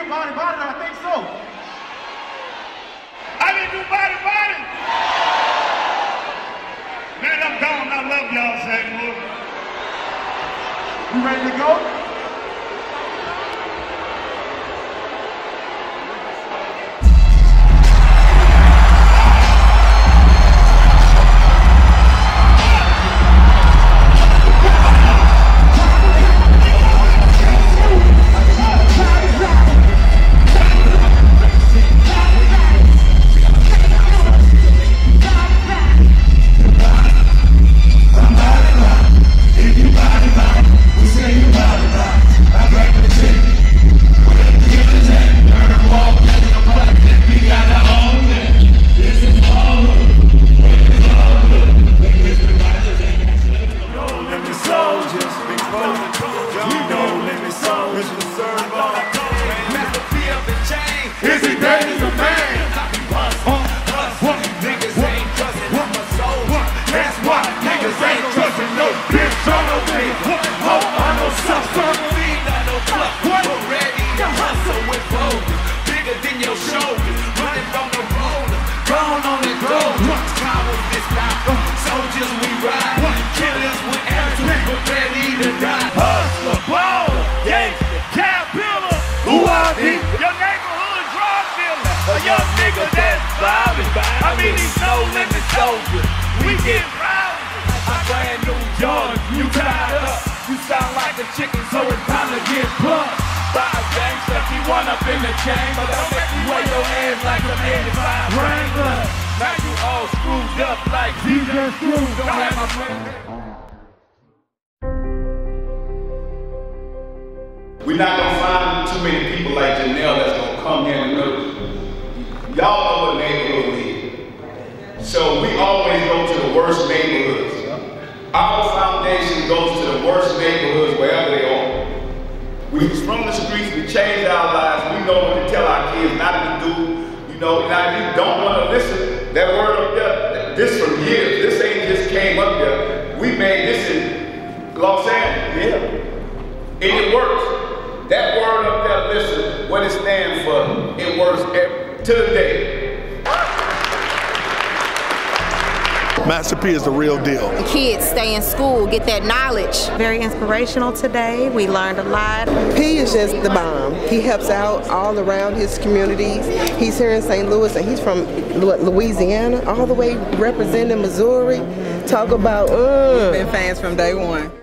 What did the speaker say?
Bout It Bout It? I think so. I didn't do Bout It Bout It. Man, I'm gone. I love y'all, St. Louis. You ready to go? I mean, these no-limit soldiers, we get proud. I brand new John, you tied up. You sound like a chicken, so it's time to get plucked. Five gangsta, you one up in the chamber. Don't make you wear your hands like an 85 Wrangler. Now you all screwed up like DJ Screws. Don't have my friend. We're not gonna find too many people like Janelle that's gonna come here and know. Y'all know what neighborhood we is. So we always go to the worst neighborhoods. Our foundation goes to the worst neighborhoods wherever they are. We was from the streets, we changed our lives, we know what to tell our kids not to do. You know, now if you don't want to listen, that word up there, this from years, this ain't just came up there. We made this in Los Angeles, and it works. That word up there, listen, what it stands for, it works to the day. Master P is the real deal. Kids stay in school, get that knowledge. Very inspirational today. We learned a lot. P is just the bomb. He helps out all around his communities. He's here in St. Louis and he's from Louisiana, all the way representing Missouri. Talk about, We've been fans from day one.